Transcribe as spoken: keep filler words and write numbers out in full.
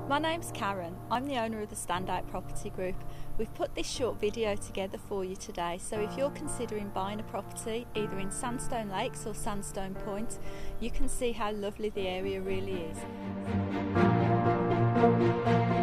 My name's Karen. I'm the owner of the Standout Property Group. We've put this short video together for you today, so if you're considering buying a property either in Sandstone Lakes or Sandstone Point, you can see how lovely the area really is.